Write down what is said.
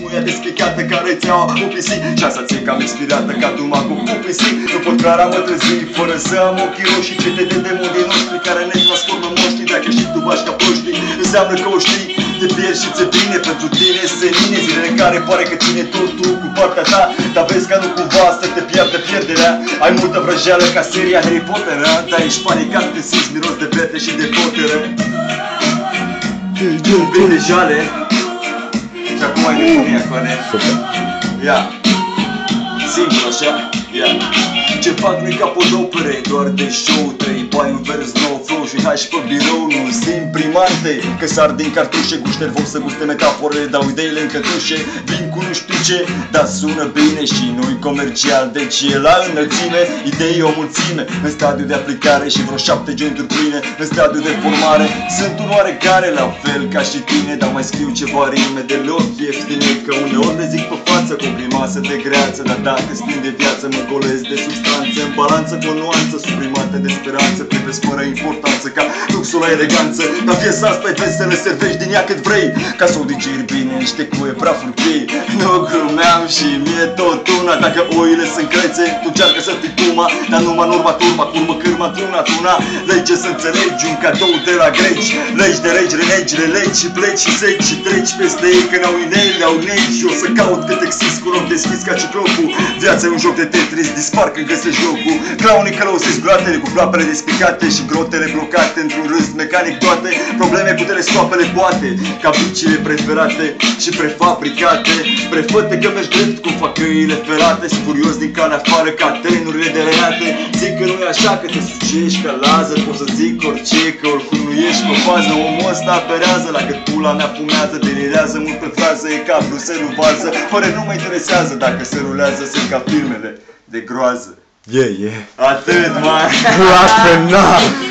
muia despicată ca rețeaua cu pisic. Șansa ție cam expirată ca duma cu pisic. Nu pot cara mă trezi fără să am ochii roșii. Ce de demonii noștri care ne transformă moștri. Dacă și tu bași ca proștii, înseamnă că o știi. Te pierzi și ți-e bine, pentru tine senine. Zilele în care pare că ține totul cu partea ta, dar vezi că nu cumva să te pierde pierderea. Ai multă vrăjeală ca seria Harry Potter, dar ești panicat când simți miros de bete și de potere. Bine jale. Și acum ai nebunia cu ane. Ia. Simplu așa. Ia. Ce fac nu-i capodopere, doar de show. 3 bani, un vers nou, flow și hai și pe birou. Nu simt primante, că sar din cartușe. Guși nervos să guste metaforele, dau ideile în cătușe. Vin cu nu știu ce, dar sună bine și nu-i comercial. Deci e la înălțime, idei o mulțime. În stadiu de aplicare și vreo 7 genturi pline. În stadiu de formare, sunt un oarecare la fel ca și tine. Dar mai scriu ceva rime deloc ieftine, că uneori le zic pe față cu o grimasă de greață. Dar dacă sprind de viață mă golesc de substanțe în balanță cu o nuanță suprimată de speranță. Privesc fără importanță ca luxul la eleganță. Dar piesa asta e vezi să le servești din ea cât vrei, ca să o digeri bine niște cuie prafuri chei. Nu glumeam și mie tot una. Dacă oile sunt crețe, tu încearcă să fii puma, dar numai în urma turma, curmă cârma tuna. Lege să înțelegi un cadou de la greci. Legi de regi, renegi, relegi și pleci și seci și treci peste ei. Că n-au ineli, au negi. Și o să caut cât exist cu un ochi deschis ca ciclopul. Viața e un joc de Tetris, dispar când găsești locul. Clownii călăuziți groatele cu floapele despicate și grotele blocate într-un râs mecanic toate. Probleme cu telescoapele poate, ca bicile preferate și prefabricate. Prefăte că mergi drept cum fac căile ferate. Și furios din calea afară ca trenurile derenate. Zic că nu e așa, că te sucești ca laser. Pot să zic orice, că oricum nu ești pe fază. Omul ăsta aperează la cât pula mea fumează. Delirează mult pe frază, e ca Bruselul varză. Fără nu mă interesează dacă se rulează. Sunt ca filmele de groază. Yeah, yeah. Atât, man. Groază, na.